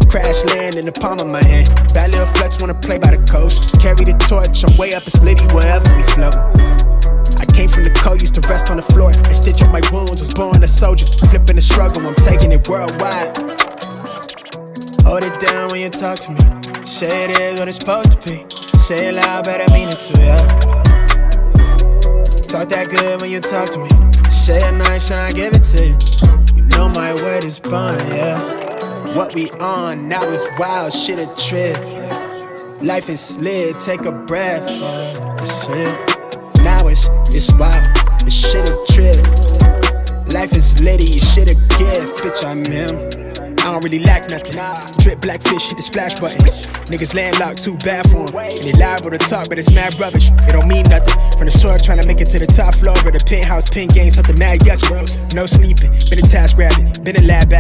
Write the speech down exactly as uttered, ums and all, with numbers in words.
Crash land in the palm of my hand. Bad little flex, wanna play by the coast. Carry the torch, I'm way up, it's litty wherever we float. I came from the cold, used to rest on the floor. I stitch up my wounds, was born a soldier. Flipping the struggle, I'm taking it worldwide. Hold it down when you talk to me. Say it is what it's supposed to be. Say it loud, but I mean it too, yeah. Talk that good when you talk to me. Say it nice and I give it to you. You know my word is bond, yeah. What we on now is wild, shit a trip, yeah. Life is lit, take a breath, yeah. That's it. Now it's, it's wild, this shit a trip. Life is litty, shit a gift, bitch I'm him. I don't really lack nothing. Drip blackfish, hit the splash button. Niggas landlocked, too bad for them. And they liable to talk, but it's mad rubbish. It don't mean nothing. From the sword, trying to make it to the top floor of the penthouse, pin game, something mad yucks, bros. No sleeping, been a task rabbit, been a lab.